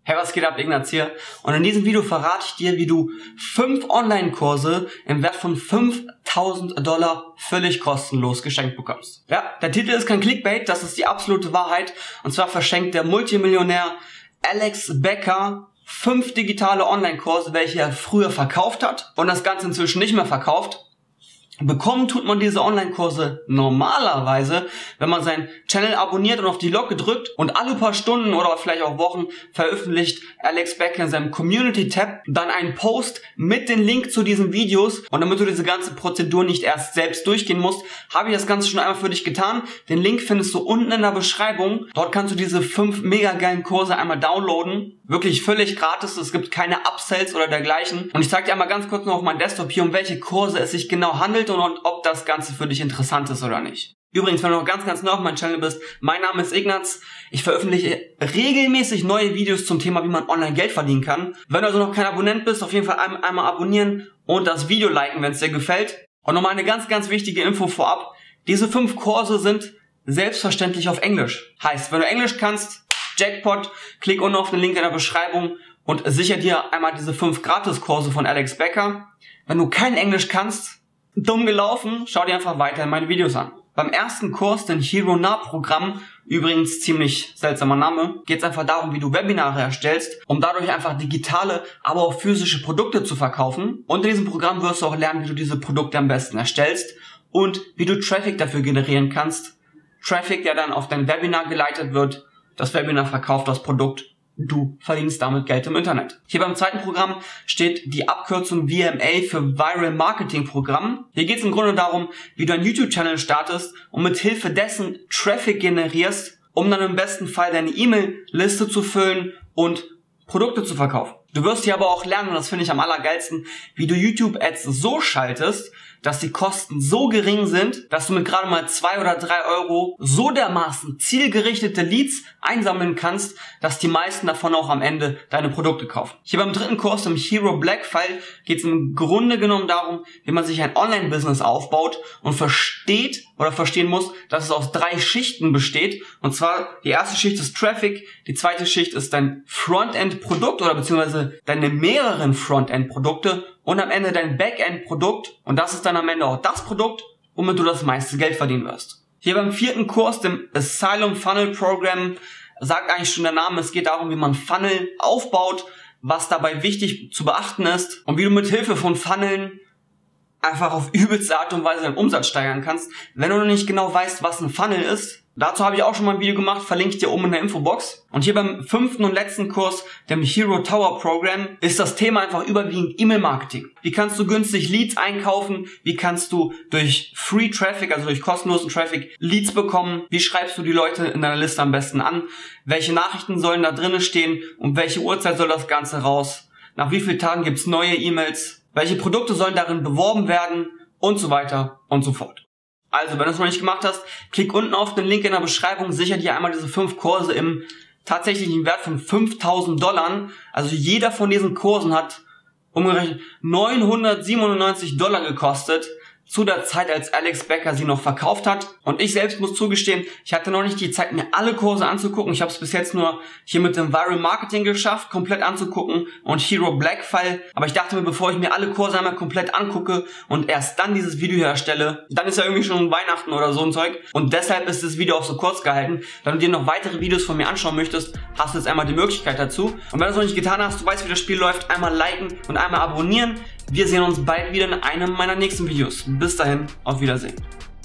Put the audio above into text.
Hey, was geht ab, Ignaz hier? Und in diesem Video verrate ich dir, wie du 5 Online-Kurse im Wert von $5.000 völlig kostenlos geschenkt bekommst. Ja, der Titel ist kein Clickbait, das ist die absolute Wahrheit. Und zwar verschenkt der Multimillionär Alex Becker 5 digitale Online-Kurse, welche er früher verkauft hat und das Ganze inzwischen nicht mehr verkauft. Bekommen tut man diese Online-Kurse normalerweise, wenn man seinen Channel abonniert und auf die Glocke drückt, und alle paar Stunden oder vielleicht auch Wochen veröffentlicht Alex Becker in seinem Community-Tab dann einen Post mit den Link zu diesen Videos. Und damit du diese ganze Prozedur nicht erst selbst durchgehen musst, habe ich das Ganze schon einmal für dich getan. Den Link findest du unten in der Beschreibung. Dort kannst du diese 5 mega geilen Kurse einmal downloaden. Wirklich völlig gratis, es gibt keine Upsells oder dergleichen. Und ich zeige dir einmal ganz kurz noch auf meinem Desktop hier, um welche Kurse es sich genau handelt und ob das Ganze für dich interessant ist oder nicht. Übrigens, wenn du noch ganz neu auf meinem Channel bist, mein Name ist Ignaz. Ich veröffentliche regelmäßig neue Videos zum Thema, wie man online Geld verdienen kann. Wenn du also noch kein Abonnent bist, auf jeden Fall einmal abonnieren und das Video liken, wenn es dir gefällt. Und nochmal eine ganz wichtige Info vorab. Diese 5 Kurse sind selbstverständlich auf Englisch. Heißt, wenn du Englisch kannst, Jackpot, klick unten auf den Link in der Beschreibung und sicher dir einmal diese 5 Gratiskurse von Alex Becker. Wenn du kein Englisch kannst, dumm gelaufen, schau dir einfach weiter in meine Videos an. Beim ersten Kurs, dem Hero Now Programm, übrigens ziemlich seltsamer Name, geht es einfach darum, wie du Webinare erstellst, um dadurch einfach digitale, aber auch physische Produkte zu verkaufen. Und in diesem Programm wirst du auch lernen, wie du diese Produkte am besten erstellst und wie du Traffic dafür generieren kannst. Traffic, der dann auf dein Webinar geleitet wird. Das Webinar verkauft das Produkt. Du verdienst damit Geld im Internet. Hier beim zweiten Programm steht die Abkürzung VMA für Viral Marketing Programm. Hier geht es im Grunde darum, wie du einen YouTube-Channel startest und mit Hilfe dessen Traffic generierst, um dann im besten Fall deine E-Mail-Liste zu füllen und Produkte zu verkaufen. Du wirst hier aber auch lernen, und das finde ich am allergeilsten, wie du YouTube-Ads so schaltest, dass die Kosten so gering sind, dass du mit gerade mal 2 oder 3 Euro so dermaßen zielgerichtete Leads einsammeln kannst, dass die meisten davon auch am Ende deine Produkte kaufen. Hier beim dritten Kurs, im Hero Black File, geht es im Grunde genommen darum, wie man sich ein Online-Business aufbaut und versteht oder verstehen muss, dass es aus 3 Schichten besteht. Und zwar, die erste Schicht ist Traffic, die zweite Schicht ist dein Frontend-Produkt oder beziehungsweise deine mehreren Frontend-Produkte und am Ende dein Backend-Produkt, und das ist dann am Ende auch das Produkt, womit du das meiste Geld verdienen wirst. Hier beim vierten Kurs, dem Asylum Funnel Program, sagt eigentlich schon der Name, es geht darum, wie man Funnel aufbaut, was dabei wichtig zu beachten ist und wie du mit Hilfe von Funneln einfach auf übelste Art und Weise deinen Umsatz steigern kannst. Wenn du noch nicht genau weißt, was ein Funnel ist, dazu habe ich auch schon mal ein Video gemacht, verlinke ich dir oben in der Infobox. Und hier beim 5. und letzten Kurs, dem Hero Tower Program, ist das Thema einfach überwiegend E-Mail-Marketing. Wie kannst du günstig Leads einkaufen? Wie kannst du durch Free Traffic, also durch kostenlosen Traffic, Leads bekommen? Wie schreibst du die Leute in deiner Liste am besten an? Welche Nachrichten sollen da drinnen stehen? Um welche Uhrzeit soll das Ganze raus? Nach wie vielen Tagen gibt es neue E-Mails? Welche Produkte sollen darin beworben werden? Und so weiter und so fort. Also, wenn du es noch nicht gemacht hast, klick unten auf den Link in der Beschreibung, sicher dir einmal diese 5 Kurse im tatsächlichen Wert von $5.000. Also jeder von diesen Kursen hat umgerechnet $997 gekostet, zu der Zeit, als Alex Becker sie noch verkauft hat. Und ich selbst muss zugestehen, ich hatte noch nicht die Zeit, mir alle Kurse anzugucken. Ich habe es bis jetzt nur hier mit dem Viral Marketing geschafft, komplett anzugucken und Hero Black File. Aber ich dachte mir, bevor ich mir alle Kurse einmal komplett angucke und erst dann dieses Video hier erstelle, dann ist ja irgendwie schon Weihnachten oder so ein Zeug. Und deshalb ist das Video auch so kurz gehalten. Wenn du dir noch weitere Videos von mir anschauen möchtest, hast du jetzt einmal die Möglichkeit dazu. Und wenn du es noch nicht getan hast, du weißt, wie das Spiel läuft, einmal liken und einmal abonnieren. Wir sehen uns bald wieder in einem meiner nächsten Videos. Bis dahin, auf Wiedersehen.